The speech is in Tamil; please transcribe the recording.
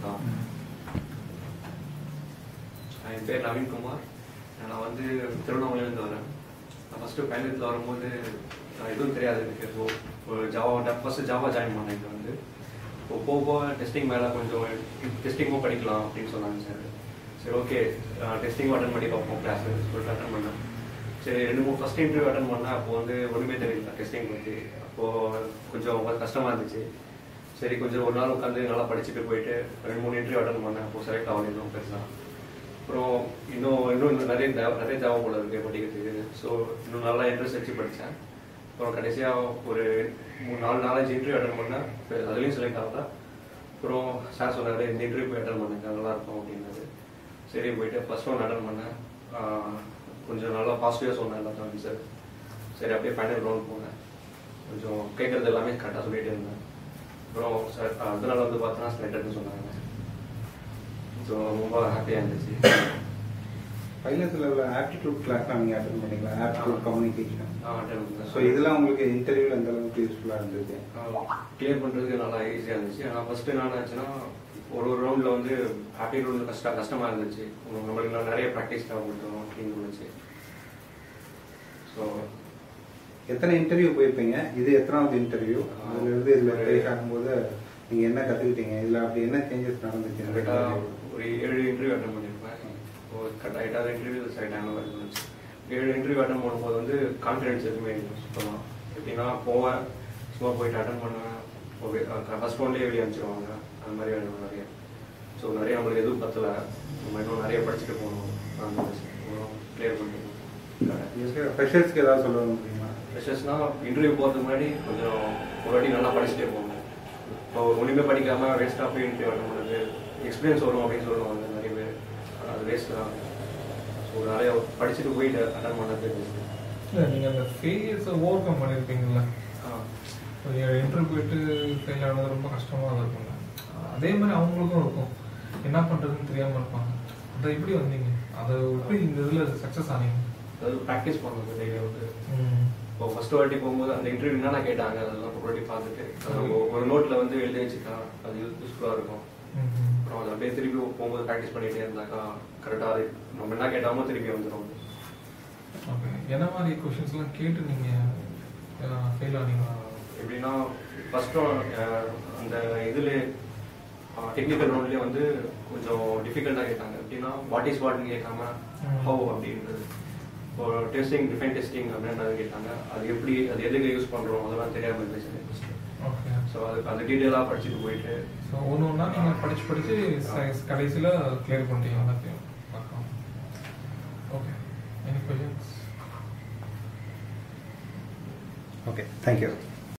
என் பேர் நவீன்குமார். நான் வந்து திருவண்ணாமலையிலேருந்து வரேன். நான் ஃபஸ்ட்டு பைனத்தில் வரும்போது எதுவும் தெரியாது எனக்கு. ஃபஸ்ட்டு ஜாவா ஜாயின் பண்ணேன். இங்கே வந்து இப்போ போக டெஸ்டிங் மேலே கொஞ்சம் டெஸ்டிங்கும் படிக்கலாம் அப்படின்னு சொன்னாங்க சார். சரி ஓகே, டெஸ்டிங்கும் அட்டன் பண்ணி பார்ப்போம் கிளாஸு சொல்லிட்டு அட்டன் பண்ணேன். சரி 2-3 ஃபஸ்ட் இன்டர்வியூ அட்டன் பண்ணேன். அப்போது வந்து ஒன்றுமே தெரியல டெஸ்டிங் பற்றி. அப்போது கொஞ்சம் கஷ்டமாக இருந்துச்சு. சரி கொஞ்சம் ஒரு நாள் உட்காந்து நல்லா படிச்சுட்டு போயிட்டு 2-3 இன்டர்வியூ அட்டன் பண்ணேன். அப்போது செலக்ட் ஆகணும் பெருசாக. அப்புறம் இன்னும் நிறைய ஜாவா போல இருக்குது படிக்கிறதுக்கு. ஸோ இன்னும் நல்லா இன்ட்ரெஸ்ட் வச்சு படித்தேன். அப்புறம் கடைசியாக ஒரு 4-5 இன்டர்வியூ அட்டன் பண்ணேன். அதுலேயும் செலக்ட் ஆகல. அப்புறம் சார் சொன்னார் இந்த இன்டர்வியூ போய் அட்டன் பண்ணுங்க நல்லாயிருக்கும் அப்படின்னாரு. சரி போயிட்டு ஃபஸ்ட் ஒன் அட்டன் பண்ணேன். கொஞ்சம் நல்லா பாசிட்டிவாக சொன்னேன் எல்லாத்தையும் சார். சரி அப்படியே ஃபைனல் ரவுண்ட் போனேன். கொஞ்சம் கேட்குறது எல்லாமே கரெக்டாக சொல்லிகிட்டே இருந்தேன். அப்புறம் சார் அதனால வந்து பார்த்தோன்னா செலக்டட்னு சொன்னாங்க. ஸோ ரொம்ப ஹாப்பியாக இருந்துச்சு. பைலத்தில் உள்ள ஆப்டிடியூட் கிளாஸ்லாம் நீங்கள் அட்டன் பண்ணீங்களா? ஆப்டிடியூட் கம்யூனிகேஷன் அட்டன் பண்ணேன். ஸோ இதெல்லாம் உங்களுக்கு இன்டர்வியூவில் எந்த அளவுக்கு யூஸ்ஃபுல்லாக இருந்தது? கிளியர் பண்ணுறதுக்கு நல்லா ஈஸியாக இருந்துச்சு. ஆனால் ஃபஸ்ட்டு என்ன ஆச்சுன்னா ஒரு ரவுண்டில் வந்து ஆப்டிடியூட் கஷ்டமாக இருந்துச்சு. நம்மளுக்கு நிறைய ப்ராக்டிஸ் தேவைப்பட்டோம் அப்படின்னு இருந்துச்சு. ஸோ எத்தனை இன்டர்வியூ போயிருப்பீங்க? இது எத்தனாவது இன்டர்வியூ? அதுலேருந்து இதில் ப்ளேஸ் ஆகும்போது நீங்கள் என்ன கற்றுக்கிட்டீங்க? இதில் அப்படி என்ன சேஞ்சஸ் நடந்துச்சு? கரெக்டாக ஒரு 7 இன்டர்வியூ அட்டன் பண்ணியிருப்பேன். ஒரு கரெக்டாக இன்டர்வியூ செலக்ட் ஆன மாதிரி இருந்துச்சு. 7 இன்டர்வியூ அட்டன் பண்ணும்போது வந்து கான்ஃபிடென்ஸ் எதுவுமே இல்லை சுத்தமாக. எப்படின்னா போவேன், சும்மா போயிட்டு அட்டன் பண்ணுவேன். ஃபஸ்ட் ஒன்லேயே வெளியே அனுப்பிச்சிடுவாங்க. அந்த மாதிரி நிறைய. ஸோ நிறைய நம்மளுக்கு எதுவும் பத்தலை. நம்ம இன்னும் நிறைய படிச்சுட்டு போகணும். கிளியர் பண்ணிக்கணும். ஃப்ரெஷர்ஸ்க்கு ஏதாவது சொல்ல முடியுமா? ஃப்ரெஷர்ஸ்னால் இன்டர்வியூ போகிறதுக்கு முன்னாடி கொஞ்சம் ஒரு வாட்டி நல்லா படிச்சுட்டே போகணும். இப்போ ஒன்றுமே படிக்காமல் வேஸ்ட்டாக போய் இன்டர்வியூ அட்டன் பண்ணுறது எக்ஸ்பீரியன்ஸ் வரும் அப்படின்னு சொல்லுவாங்க நிறைய பேர். அது வேஸ்ட் தான். ஸோ நிறைய படிச்சுட்டு போயிட்டு அட்டன் பண்ணுறது வேஸ்ட்டு. இல்லை நீங்கள் அந்த ஃபெயிலியர்ஸை ஓவர் கம் பண்ணியிருப்பீங்களா? இன்டர்வியூ போயிட்டு ஃபெயில் ஆனது ரொம்ப கஷ்டமாக தான் இருக்குங்க. அதே மாதிரி அவங்களுக்கும் இருக்கும், என்ன பண்ணுறதுன்னு தெரியாமல் இருப்பாங்க. அதை எப்படி வந்தீங்க? அதை எப்படி இந்த இதில் சக்ஸஸ் ஆனீங்க? அதாவது ப்ராக்டிஸ் பண்ணுறது டெய்லி வந்து. இப்போ ஃபர்ஸ்ட் வாட்டி போகும்போது அந்த இன்டர்வியூ என்னென்ன கேட்டாங்க அதெல்லாம் ஒரு வாட்டி பார்த்துட்டு ஒரு நோட்டில் வந்து எழுதி வச்சுக்கலாம். அது யூஸ்ஃபுல்லாக இருக்கும். அப்புறம் அதை அப்படியே திருப்பி போகும்போது ப்ராக்டிஸ் பண்ணிகிட்டே இருந்தாக்கா கரெக்டாக நம்ம என்ன கேட்டாமோ திருப்பி வந்துடும். ஓகே, என்ன மாதிரி கொஷின்ஸ்லாம் கேட்டு நீங்கள் ஃபெயில் ஆனீங்க? எப்படின்னா ஃபர்ஸ்ட் அந்த இதில் டெக்னிக்கல் ரவுண்ட்லேயே வந்து கொஞ்சம் டிஃபிகல்ட்டாக கேட்டாங்க. எப்படின்னா வாட் இஸ் வாட்னு கேட்காம ஹவு அப்படின்றது. இப்போ டிஃபைன் டெஸ்டிங் அப்படின்றது கேட்டாங்க. அது எப்படி, அது எதுக்கு யூஸ் பண்ணுறோம் அதெல்லாம் தெரியாமல் இருந்துச்சு ஃபஸ்ட்டு. ஓகே, ஸோ அது டீட்டெயிலாக படிச்சுட்டு போயிட்டு ஸோ ஒன்று நீங்கள் படித்து கடைசியில் கிளியர் பண்ணிட்டீங்க எல்லாத்தையும். Okay, any questions? Okay, thank you.